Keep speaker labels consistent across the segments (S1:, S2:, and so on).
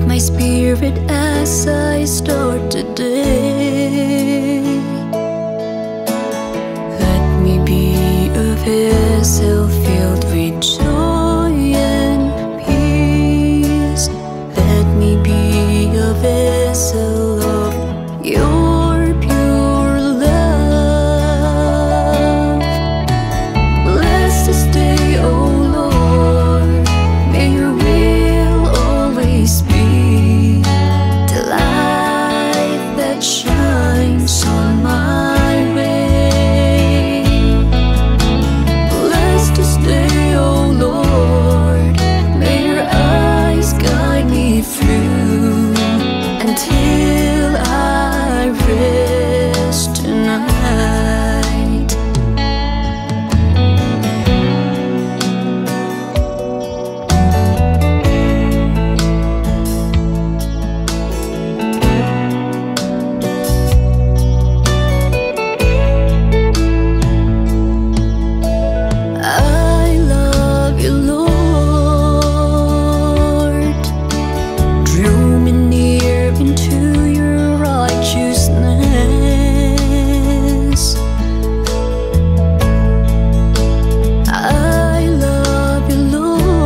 S1: my spirit as I start today. Let me be a vessel filled with joy and peace. Let me be a vessel of your pure love. Bless this day, O Lord. May your will always be the light that shines on my way. Bless this day, O Lord. May your eyes guide me through until I rest tonight. I love you, Lord. Drew me near into your righteousness. I love you,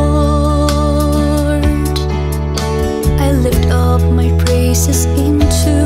S1: Lord. I lift up my praises into